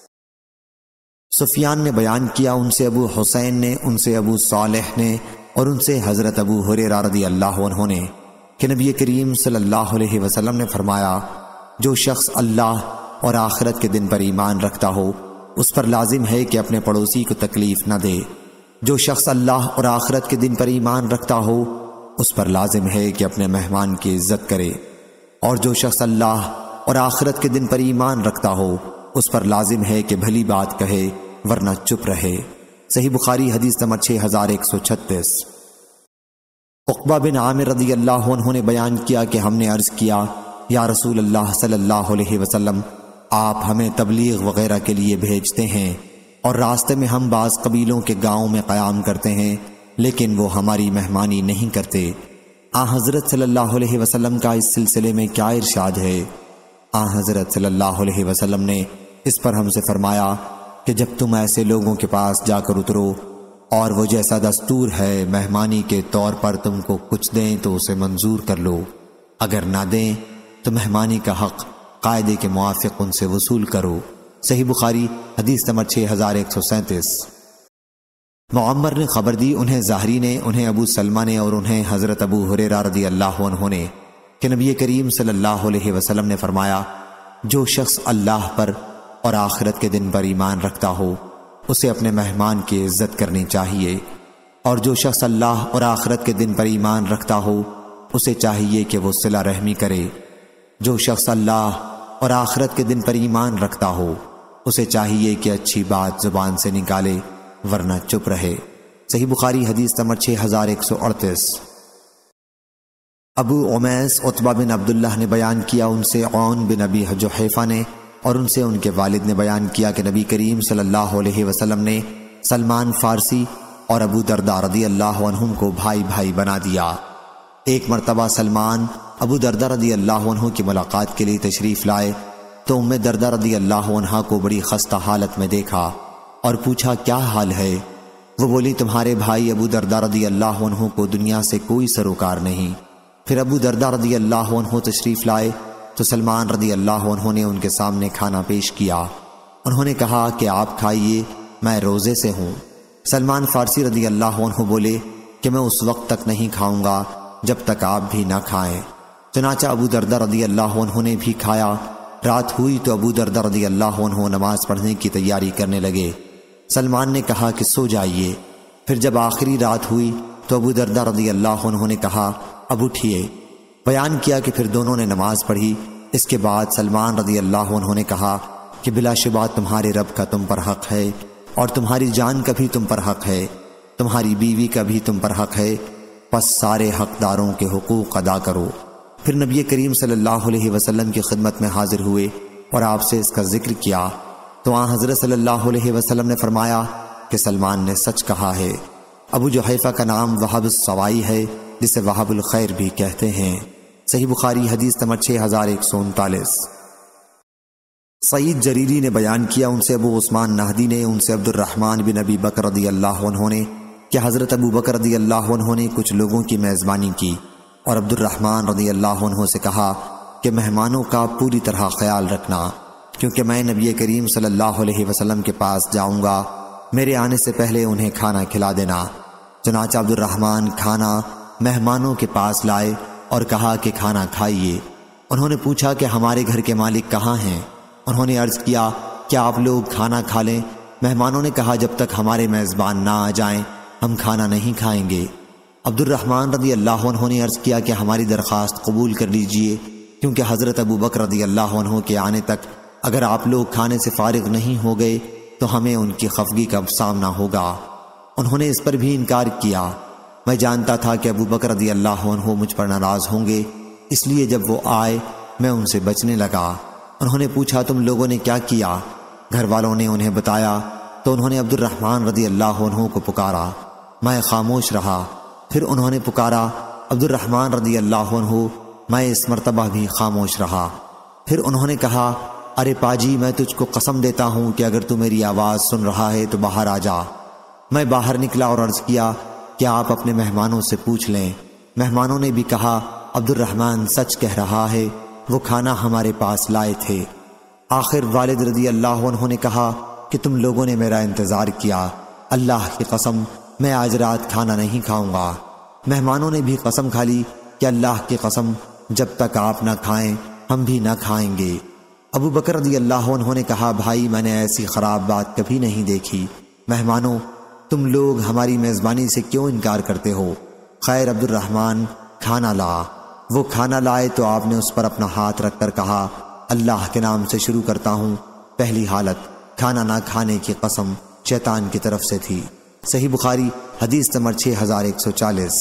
سفیان نے بیان کیا ان سے ابو حسین نے، ان سے ابو صالح نے، اور ان سے حضرت ابو ہریرہ رضی اللہ عنہ نے کہ نبی کریم صلی اللہ علیہ وسلم نے فرمایا جو شخص اللہ اور آخرت کے دن پر ایمان رکھتا ہو اس پر لازم ہے کہ اپنے پڑوسی کو تکلیف نہ دے۔ جو شخص اللہ اور آخرت کے دن پر ایمان رکھتا ہو اس پر لازم ہے کہ اپنے مہمان کی عزت کرے، اور جو شخص اللہ اور آخرت کے دن پر ایمان رکھتا ہو اس پر لازم ہے کہ بھلی بات کہے ورنہ چپ رہے۔ صحیح بخاری حدیث نمبر 6136۔ عقبہ بن عامر رضی اللہ عنہ نے بیان کیا کہ ہم نے عرض کیا یا رسول اللہ صلی اللہ علیہ وسلم آپ ہمیں تبلیغ وغیرہ کے لیے بھیجتے ہیں اور راستے میں ہم بعض قبیلوں کے گاؤں میں قیام کرتے ہیں لیکن وہ ہماری مہمانی نہیں کرتے۔ حضرت صلی اللہ علیہ وسلم کا اس سلسلے میں کیا ارشاد ہے؟ حضرت صلی اللہ علیہ وسلم نے اس پر ہم سے فرمایا کہ جب تم ایسے لوگوں کے پاس جا کر اترو اور وہ جیسا دستور ہے مہمانی کے طور پر تم کو کچھ دیں تو اسے منظور کر لو، اگر نہ دیں تو مہمانی کا حق قاعدے کے موافق ان سے وصول کرو۔ صحیح بخاری حدیث نمبر 6137۔ معمر نے خبر دی، انہیں زہری نے، انہیں ابو سلمہ نے، اور انہیں حضرت ابو ہریرہ رضی اللہ عنہ نے کہ نبی کریم صلی اللہ علیہ وسلم نے فرمایا جو شخص اللہ پر اور آخرت کے دن پر ایمان رکھتا ہو اسے اپنے مہمان کی عزت کرنی چاہیے، اور جو شخص اللہ اور آخرت کے دن پر ایمان رکھتا ہو اسے چاہیے کہ وہ صلہ رحمی کرے۔ جو شخص اللہ اور آخرت کے دن پر ایمان رکھتا ہو اسے چاہیے کہ اچھی بات زبان سے نکالے ورنہ چپ رہے۔ صحیح بخاری حدیث نمبر 6138۔ ابو عمیس عتبہ بن عبداللہ نے بیان کیا ان سے عون بن ابی جحیفہ نے، اور ان سے ان کے والد نے بیان کیا کہ نبی کریم صلی اللہ علیہ وسلم نے سلمان فارسی اور ابو درداء رضی اللہ عنہم کو بھائی بھائی بنا دیا۔ ایک مرتبہ سلمان ابو درداء رضی اللہ عنہ کی ملاقات کے لیے تشریف لائے تو ام درداء رضی اللہ عنہ کو بڑی خستہ حالت میں دیکھا اور پوچھا کیا حال ہے؟ وہ بولی تمہارے بھائی ابو درداء رضی اللہ عنہ کو دنیا سے کوئی سروکار نہیں۔ پھر ابو درداء رضی اللہ عنہ تشریف لائے تو سلمان رضی اللہ عنہ نے ان کے سامنے کھانا پیش کیا۔ انہوں نے کہا کہ آپ کھائیے، میں روزے سے ہوں۔ سلمان فارسی رضی اللہ عنہ بولے کہ میں اس وقت تک نہیں کھاؤں گا جب تک آپ بھی نہ کھائیں۔ چنانچہ ابو دردہ رضی اللہ عنہ نے بھی کھایا۔ رات ہوئی تو ابو دردہ رضی اللہ عنہ نماز پڑھنے کی تیاری کرنے لگے۔ سلمان نے کہا کہ سو جائیے۔ پھر جب آخری رات ہوئی تو ابو دردہ رضی اللہ عنہ نے کہا اب اٹھیے۔ بیان کیا کہ پھر دونوں نے نماز پڑھی۔ اس کے بعد سلمان رضی اللہ عنہ نے کہا کہ بلا شبہ تمہارے رب کا تم پر حق ہے، اور تمہاری جان کا بھی تم پر حق ہے، تمہاری بیوی کا بھی تم پر حق ہے، پس سارے حقداروں کے حقوق ادا کرو۔ پھر نبی کریم صلی اللہ علیہ وسلم کی خدمت میں حاضر ہوئے اور آپ سے اس کا ذکر کیا تو آن حضرت صلی اللہ علیہ وسلم نے فرمایا کہ سلمان نے سچ کہا ہے۔ ابو جحیفہ کا نام وہب السوائی ہے، جسے وہب الخیر بھی کہتے ہیں۔ صحیح بخاری حدیث نمبر 6139۔ سعید جریری نے بیان کیا، ان سے ابو عثمان نہدی نے، ان سے عبد الرحمن بن ابی بکر رضی اللہ عنہ نے کہ حضرت ابو بکر رضی اللہ عنہ نے کچھ لوگوں کی میزبانی کی اور عبد الرحمن رضی اللہ عنہ سے کہا کہ مہمانوں کا پوری طرح خیال رکھنا، کیونکہ میں نبی کریم صلی اللہ علیہ وسلم کے پاس جاؤں گا، میرے آنے سے پہلے انہیں کھانا کھلا دینا۔ چنانچہ عبد الرحمن کھانا مہمانوں کے پاس لائے اور کہا کہ کھانا کھائیے۔ انہوں نے پوچھا کہ ہمارے گھر کے مالک کہاں ہیں؟ انہوں نے عرض کیا کہ آپ لوگ کھانا کھا لیں۔ مہمانوں نے کہا جب تک ہمارے میزبان نہ آ جائیں ہم کھانا نہیں کھائیں گے۔ عبد الرحمن رضی اللہ عنہ نے عرض کیا کہ ہماری درخواست قبول کر لیجئے، کیونکہ حضرت ابو بکر رضی اللہ عنہ کے آنے تک اگر آپ لوگ کھانے سے فارغ نہیں ہو گئے تو ہمیں ان کی خفگی کا سامنا ہوگا۔ انہوں نے اس پر بھی انکار کیا۔ میں جانتا تھا کہ ابو بکر رضی اللہ عنہ مجھ پر ناراض ہوں گے، اس لیے جب وہ آئے میں ان سے بچنے لگا۔ انہوں نے پوچھا تم لوگوں نے کیا کیا؟ گھر والوں نے انہیں بتایا تو انہوں نے عبد الرحمن رضی اللہ عنہ کو پکارا، میں خاموش رہا۔ پھر انہوں نے پکارا عبد الرحمن رضی اللہ عنہ، میں اس مرتبہ بھی خاموش رہا۔ پھر انہوں نے کہا ارے پاجی، میں تجھ کو قسم دیتا ہوں کہ اگر تو میری آواز سن رہا ہے تو باہر آ جا۔ میں باہر نکلا اور عرض کیا کہ آپ اپنے مہمانوں سے پوچھ لیں۔ مہمانوں نے بھی کہا عبد الرحمن سچ کہہ رہا ہے، وہ کھانا ہمارے پاس لائے تھے۔ آخر والد رضی اللہ عنہ نے کہا کہ تم لوگوں نے میرا انتظار کیا، اللہ کی قسم میں آج رات کھانا نہیں کھاؤں گا۔ مہمانوں نے بھی قسم کھا لی کہ اللہ کی قسم جب تک آپ نہ کھائیں ہم بھی نہ کھائیں گے۔ ابو بکر رضی اللہ عنہ نے کہا بھائی میں نے ایسی خراب بات کبھی نہیں دیکھی۔ مہمانوں تم لوگ ہماری میزبانی سے کیوں انکار کرتے ہو؟ خیر عبد الرحمن کھانا لا۔ وہ کھانا لائے تو آپ نے اس پر اپنا ہاتھ رکھ کر کہا اللہ کے نام سے شروع کرتا ہوں۔ پہلی حالت کھانا نہ کھانے کی قسم شیطان کی طرف سے تھی۔ صحیح بخاری حدیث نمبر 6140۔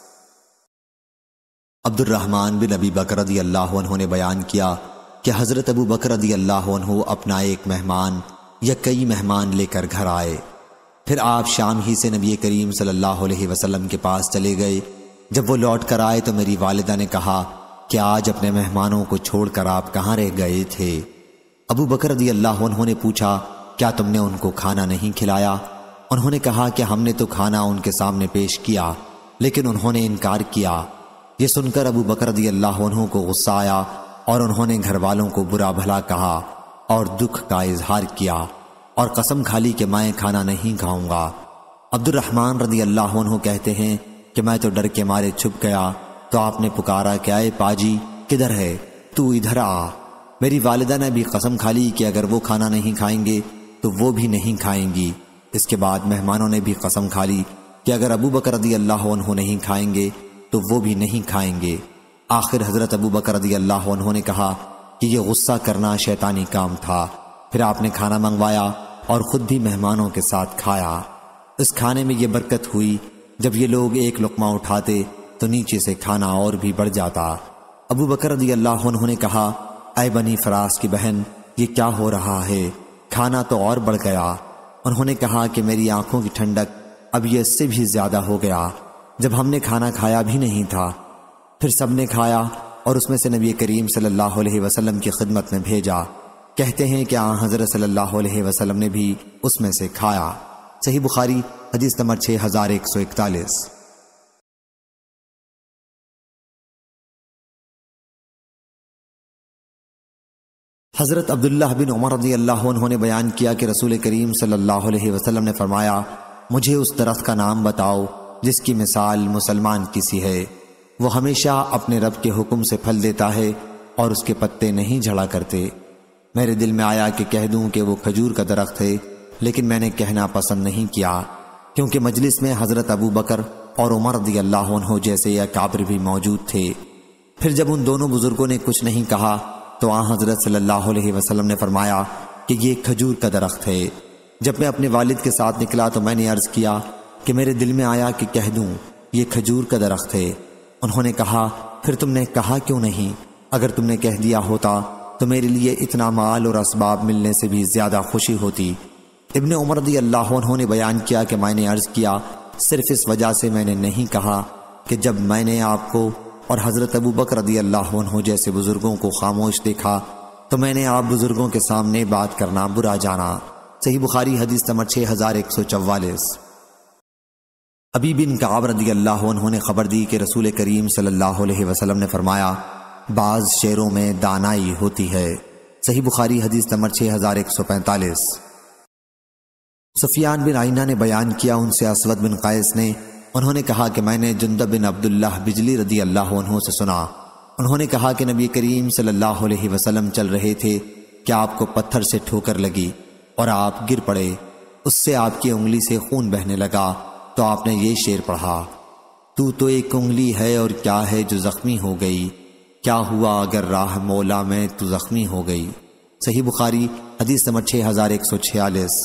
عبد الرحمن بن ابی بکر رضی اللہ عنہ نے بیان کیا کہ حضرت ابو بکر رضی اللہ عنہ اپنا ایک مہمان یا کئی مہمان لے کر گھر آئے۔ پھر آپ شام ہی سے نبی کریم صلی اللہ علیہ وسلم کے پاس چلے گئے۔ جب وہ لوٹ کر آئے تو میری والدہ نے کہا کہ آج اپنے مہمانوں کو چھوڑ کر آپ کہاں رہ گئے تھے؟ ابو بکر رضی اللہ عنہ نے پوچھا کیا تم نے ان کو کھانا نہیں کھلایا؟ انہوں نے کہا کہ ہم نے تو کھانا ان کے سامنے پیش کیا لیکن انہوں نے انکار کیا۔ یہ سن کر ابو بکر رضی اللہ عنہ کو غصہ آیا اور انہوں نے گھر والوں کو برا بھلا کہا اور دکھ کا اظہار کیا اور قسم کھا لی کہ میں کھانا نہیں کھاؤں گا۔ عبد الرحمن رضی اللہ عنہ کہتے ہیں کہ میں تو ڈر کے مارے چھپ گیا تو آپ نے پکارا کہ اے پاجی کدھر ہے؟ تو ادھر آ۔ میری والدہ نے بھی قسم کھا لی کہ اگر وہ کھانا نہیں کھائیں گے تو وہ بھی نہیں کھائیں گی۔ اس کے بعد مہمانوں نے بھی قسم کھا لی کہ اگر ابو بکر رضی اللہ عنہ نہیں کھائیں گے تو وہ بھی نہیں کھائیں گے۔ آخر حضرت ابو بکر رضی اللہ عنہ نے کہا کہ یہ غصہ کرنا شیطانی کام تھا۔ پھر آپ نے کھانا منگوایا اور خود بھی مہمانوں کے ساتھ کھایا۔ اس کھانے میں یہ برکت ہوئی جب یہ لوگ ایک لقمہ اٹھاتے تو نیچے سے کھانا اور بھی بڑھ جاتا۔ ابو بکر رضی اللہ عنہ نے کہا اے بنی فراس کی بہن یہ کیا ہو رہا ہے؟ کھانا تو اور بڑھ گیا۔ انہوں نے کہا کہ میری آنکھوں کی ٹھنڈک اب یہ اس سے بھی زیادہ ہو گیا جب ہم نے کھانا کھایا بھی نہیں تھا۔ پھر سب نے کھایا اور اس میں سے نبی کریم صلی اللہ علیہ وسلم کی خدمت میں بھیجا۔ کہتے ہیں کہ آن حضرت صلی اللہ علیہ وسلم نے بھی اس میں سے کھایا۔ صحیح بخاری حدیث نمبر 6141۔ حضرت عبداللہ بن عمر رضی اللہ عنہ نے بیان کیا کہ رسول کریم صلی اللہ علیہ وسلم نے فرمایا مجھے اس درخت کا نام بتاؤ جس کی مثال مسلمان کی سی ہے، وہ ہمیشہ اپنے رب کے حکم سے پھل دیتا ہے اور اس کے پتے نہیں جھڑا کرتے۔ میرے دل میں آیا کہ کہہ دوں کہ وہ کھجور کا درخت ہے، لیکن میں نے کہنا پسند نہیں کیا، کیونکہ مجلس میں حضرت ابو بکر اور عمر رضی اللہ عنہ جیسے اکابر بھی موجود تھے۔ پھر جب ان دونوں بزرگوں نے کچھ نہیں کہا تو آن حضرت صلی اللہ علیہ وسلم نے فرمایا کہ یہ کھجور کا درخت ہے۔ جب میں اپنے والد کے ساتھ نکلا تو میں نے عرض کیا کہ میرے دل میں آیا کہ کہہ دوں یہ کھجور کا درخت ہے۔ انہوں نے کہا پھر تم نے کہا کیوں نہیں؟ اگر تم نے کہہ دیا ہوتا تو میرے لیے اتنا مال اور اسباب ملنے سے بھی زیادہ خوشی ہوتی۔ ابن عمر رضی اللہ عنہ نے بیان کیا کہ میں نے عرض کیا صرف اس وجہ سے میں نے نہیں کہا کہ جب میں نے آپ کو اور حضرت ابو بکر رضی اللہ عنہ جیسے بزرگوں کو خاموش دیکھا تو میں نے آپ بزرگوں کے سامنے بات کرنا برا جانا۔ صحیح بخاری حدیث نمبر 6144۔ ابی بن کعب رضی اللہ عنہ نے خبر دی کہ رسول کریم صلی اللہ علیہ وسلم نے فرمایا بعض شعروں میں دانائی ہوتی ہے۔ صحیح بخاری حدیث نمبر 6145۔ سفیان بن عینہ نے بیان کیا ان سے اسود بن قیس نے، انہوں نے کہا کہ میں نے جندب بن عبداللہ بجلی رضی اللہ عنہ سے سنا، انہوں نے کہا کہ نبی کریم صلی اللہ علیہ وسلم چل رہے تھے کہ آپ کو پتھر سے ٹھوکر لگی اور آپ گر پڑے، اس سے آپ کی انگلی سے خون بہنے لگا تو آپ نے یہ شعر پڑھا، تو ایک انگلی ہے اور کیا ہے جو زخمی ہو گئی، کیا ہوا اگر راہ مولا میں تو زخمی ہو گئی۔ صحیح بخاری حدیث نمبر 6146۔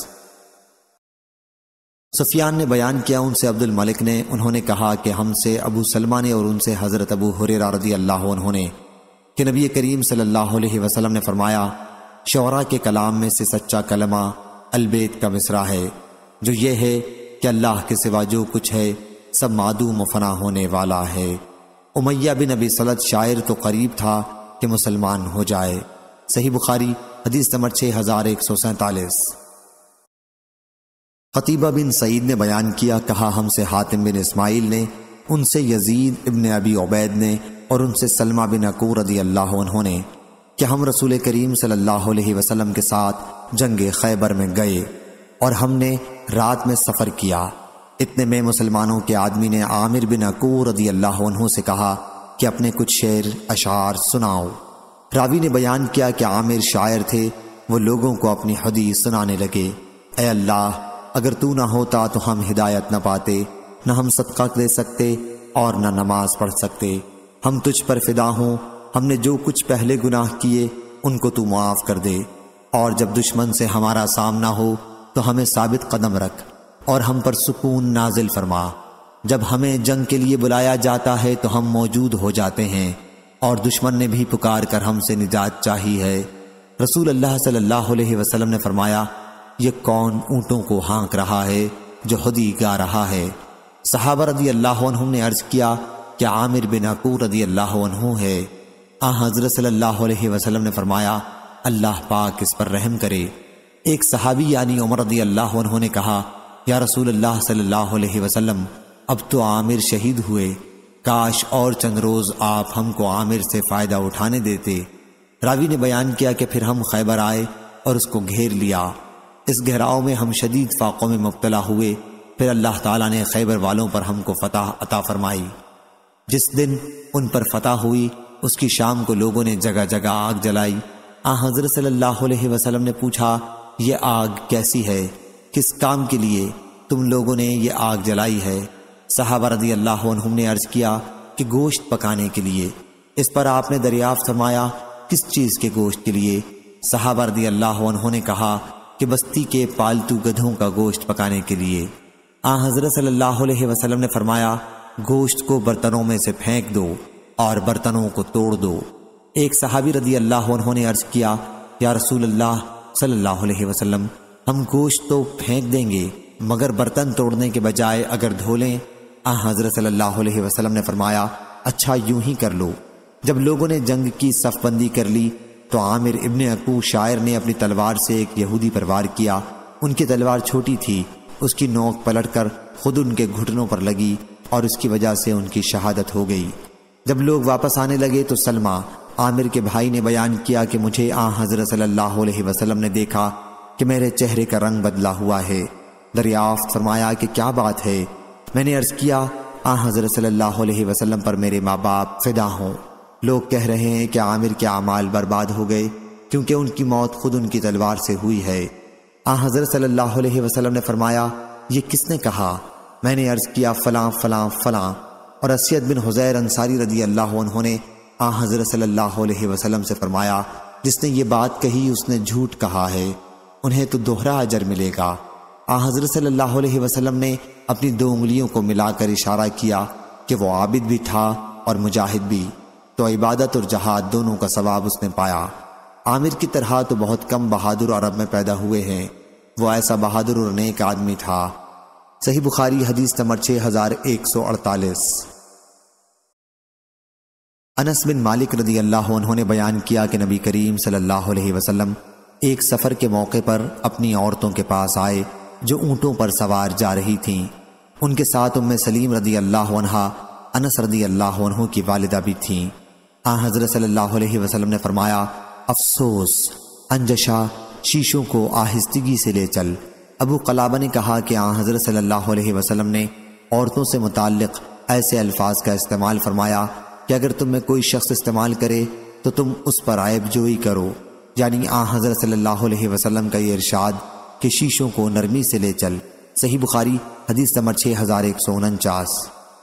سفیان نے بیان کیا ان سے عبد الملک نے، انہوں نے کہا کہ ہم سے ابو سلمہ نے اور ان سے حضرت ابو ہریرہ رضی اللہ عنہ نے کہ نبی کریم صلی اللہ علیہ وسلم نے فرمایا شعراء کے کلام میں سے سچا کلمہ البیت کا مصرع ہے، جو یہ ہے کہ اللہ کے سوا جو کچھ ہے سب معدوم و فنا ہونے والا ہے۔ امیہ بن ابی سلط شاعر تو قریب تھا کہ مسلمان ہو جائے۔ صحیح بخاری حدیث نمبر 6147۔ قتیبہ بن سعید نے بیان کیا، کہا ہم سے حاتم بن اسماعیل نے، ان سے یزید ابن ابی عبید نے اور ان سے سلمہ بن عقور رضی اللہ عنہ نے کہ ہم رسول کریم صلی اللہ علیہ وسلم کے ساتھ جنگ خیبر میں گئے اور ہم نے رات میں سفر کیا۔ اتنے میں مسلمانوں کے آدمی نے عامر بن عقور رضی اللہ عنہ سے کہا کہ اپنے کچھ شعر اشعار سناؤ۔ راوی نے بیان کیا کہ عامر شاعر تھے، وہ لوگوں کو اپنی حدیث سنانے لگے، اے اللہ اگر تو نہ ہوتا تو ہم ہدایت نہ پاتے، نہ ہم صدقہ دے سکتے اور نہ نماز پڑھ سکتے، ہم تجھ پر فدا ہوں، ہم نے جو کچھ پہلے گناہ کیے ان کو تو معاف کر دے، اور جب دشمن سے ہمارا سامنا ہو تو ہمیں ثابت قدم رکھ اور ہم پر سکون نازل فرما، جب ہمیں جنگ کے لیے بلایا جاتا ہے تو ہم موجود ہو جاتے ہیں، اور دشمن نے بھی پکار کر ہم سے نجات چاہی ہے۔ رسول اللہ صلی اللہ علیہ وسلم نے فرمایا یہ کون اونٹوں کو ہانک رہا ہے جو خودی گا رہا ہے؟ صحابہ رضی اللہ عنہم نے عرض کیا کہ عامر بن عقور رضی اللہ عنہ ہے۔ حضرت صلی اللہ علیہ وسلم نے فرمایا اللہ پاک اس پر رحم کرے۔ ایک صحابی یعنی عمر رضی اللہ عنہ نے کہا یا رسول اللہ صلی اللہ علیہ وسلم اب تو عامر شہید ہوئے، کاش اور چند روز آپ ہم کو عامر سے فائدہ اٹھانے دیتے۔ راوی نے بیان کیا کہ پھر ہم خیبر آئے اور اس کو گھیر لیا، اس گھیراؤ میں ہم شدید فاقوں میں مبتلا ہوئے، پھر اللہ تعالیٰ نے خیبر والوں پر ہم کو فتح عطا فرمائی۔ جس دن ان پر فتح ہوئی اس کی شام کو لوگوں نے جگہ جگہ آگ جلائی۔ حضرت صلی اللہ علیہ وسلم نے پوچھا یہ آگ کیسی ہے، کس کام کے لیے تم لوگوں نے یہ آگ جلائی ہے؟ صحابہ رضی اللہ عنہم نے عرض کیا کہ گوشت پکانے کے لیے۔ اس پر آپ نے دریافت فرمایا کس چیز کے گوشت کے لیے؟ صحابہ رضی اللہ عنہ نے کہا کہ بستی کے پالتو گدھوں کا گوشت پکانے کے لیے۔ حضرت صلی اللہ علیہ وسلم نے فرمایا گوشت کو برتنوں میں سے پھینک دو اور برتنوں کو توڑ دو۔ ایک صحابی رضی اللہ عنہ نے عرض کیا یا رسول اللہ صلی اللہ علیہ وسلم ہم گوشت تو پھینک دیں گے مگر برتن توڑنے کے بجائے اگر دھو لیں؟ حضرت صلی اللہ علیہ وسلم نے فرمایا اچھا یوں ہی کر لو۔ جب لوگوں نے جنگ کی صف بندی کر لی تو عامر ابن عقور شاعر نے اپنی تلوار سے ایک یہودی پر وار کیا، ان کی تلوار چھوٹی تھی، اس کی نوک پلٹ کر خود ان کے گھٹنوں پر لگی اور اس کی وجہ سے ان کی شہادت ہو گئی۔ جب لوگ واپس آنے لگے تو سلمہ عامر کے بھائی نے بیان کیا کہ مجھے حضرت صلی اللہ علیہ وسلم نے دیکھا کہ میرے چہرے کا رنگ بدلا ہوا ہے، دریافت فرمایا کہ کیا بات ہے؟ میں نے عرض کیا حضرت صلی اللہ علیہ وسلم پر میرے ماں باپ فدا ہوں، لوگ کہہ رہے ہیں کہ عامر کے اعمال برباد ہو گئے کیونکہ ان کی موت خود ان کی تلوار سے ہوئی ہے۔ حضرت صلی اللہ علیہ وسلم نے فرمایا یہ کس نے کہا؟ میں نے عرض کیا فلاں فلاں فلاں، اور اسید بن حضیر انصاری رضی اللہ عنہ نے حضرت صلی اللہ علیہ وسلم سے فرمایا جس نے یہ بات کہی اس نے جھوٹ کہا ہے، انہیں تو دوہرا اجر ملے گا۔ حضرت صلی اللہ علیہ وسلم نے اپنی 2 انگلیوں کو ملا کر اشارہ کیا کہ وہ عابد بھی تھا اور مجاہد بھی، تو عبادت اور جہاد دونوں کا ثواب اس نے پایا۔ عامر کی طرح تو بہت کم بہادر عرب میں پیدا ہوئے ہیں، وہ ایسا بہادر اور نیک آدمی تھا۔ صحیح بخاری حدیث نمبر 6148۔ انس بن مالک رضی اللہ عنہ نے بیان کیا کہ نبی کریم صلی اللہ علیہ وسلم ایک سفر کے موقع پر اپنی عورتوں کے پاس آئے جو اونٹوں پر سوار جا رہی تھیں۔ ان کے ساتھ ام سلیم رضی اللہ عنہا، انس رضی اللہ عنہ کی والدہ بھی تھیں۔ حضرت صلی اللہ علیہ وسلم نے فرمایا افسوس انجشا، شیشوں کو آہستگی سے لے چل۔ ابو قلابہ نے کہا کہ حضرت صلی اللہ علیہ وسلم نے عورتوں سے متعلق ایسے الفاظ کا استعمال فرمایا کہ اگر تم میں کوئی شخص استعمال کرے تو تم اس پر عیب جوئی کرو، یعنی حضرت صلی اللہ علیہ وسلم کا یہ ارشاد کہ شیشوں کو نرمی سے لے چل۔ صحیح بخاری حدیث نمبر 6149۔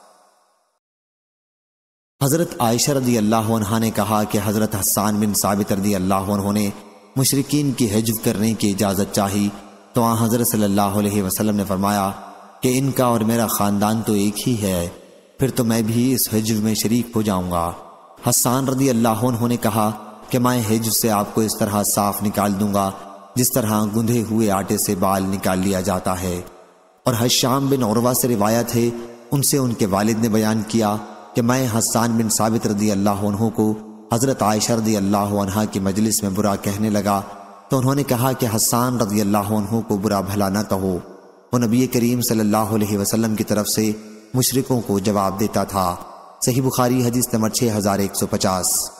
حضرت عائشہ رضی اللہ عنہا نے کہا کہ حضرت حسان بن ثابت رضی اللہ عنہ نے مشرکین کی حجو کرنے کی اجازت چاہی تو حضرت صلی اللہ علیہ وسلم نے فرمایا کہ ان کا اور میرا خاندان تو ایک ہی ہے، پھر تو میں بھی اس حجو میں شریک ہو جاؤں گا۔ حسان رضی اللہ عنہ نے کہا کہ میں حجو سے آپ کو اس طرح صاف نکال دوں گا جس طرح گندھے ہوئے آٹے سے بال نکال لیا جاتا ہے۔ اور حشام بن عروہ سے روایت ہے، ان سے ان کے والد نے بیان کیا کہ میں حسان بن ثابت رضی اللہ عنہ کو حضرت عائشہ رضی اللہ عنہا کی مجلس میں برا کہنے لگا تو انہوں نے کہا کہ حسان رضی اللہ عنہ کو برا بھلا نہ کہو، وہ نبی کریم صلی اللہ علیہ وسلم کی طرف سے مشرکوں کو جواب دیتا تھا۔ صحیح بخاری حدیث نمبر 6150۔